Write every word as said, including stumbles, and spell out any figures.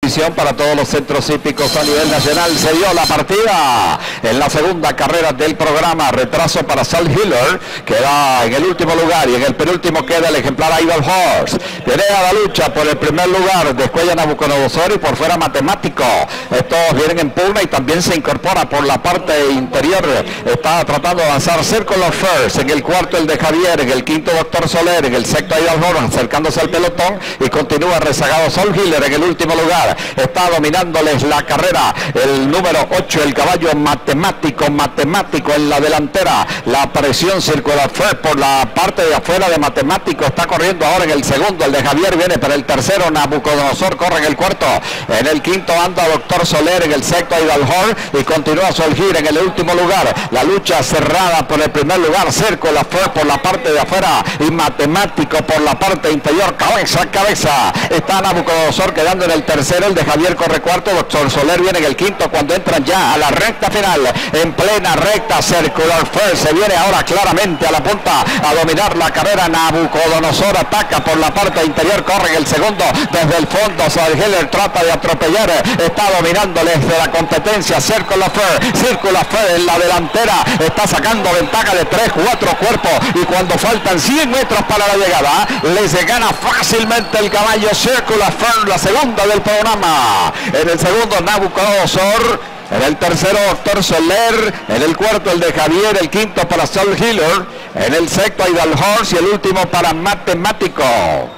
Para todos los centros hípicos a nivel nacional. Se dio la partida en la segunda carrera del programa. Retraso para Salt Hiller, que va en el último lugar, y en el penúltimo queda el ejemplar Idle Horse. Viene a la lucha por el primer lugar, descuella Nabucodonosor y por fuera Matemático. Estos vienen en pugna y también se incorpora por la parte interior. Está tratando de avanzar Circle of First. En el cuarto el de Javier, en el quinto Doctor Soler, en el sexto Idle Horse acercándose al pelotón, y continúa rezagado Salt Hiller en el último lugar. Está dominándoles la carrera el número ocho, el caballo matemático, matemático en la delantera. La presión circular fue por la parte de afuera de Matemático. Está corriendo ahora en el segundo, el de Javier viene para el tercero, Nabucodonosor corre en el cuarto. En el quinto anda Doctor Soler, en el sexto Idalhorn, y continúa Solgir en el último lugar. La lucha cerrada por el primer lugar, circular fue por la parte de afuera y Matemático por la parte interior, cabeza a cabeza. Está Nabucodonosor quedando en el tercero, el de Javier corre cuarto, Doctor Soler viene en el quinto cuando entran ya a la recta final, en plena recta. Circular First se viene ahora claramente a la punta a dominar la carrera. Nabucodonosor ataca por la parte interior, corre en el segundo desde el fondo. Salgeller trata de atropellar, está dominándoles de la competencia. Circular First, Circular First en la delantera, está sacando ventaja de tres, cuatro cuerpos, y cuando faltan cien metros para la llegada, les gana fácilmente el caballo Circular First, la segunda del programa. En el segundo Nabucodonosor, en el tercero Doctor Soler, en el cuarto el de Javier, el quinto para Salt Hiller, en el sexto Idle Horse y el último para Matemático.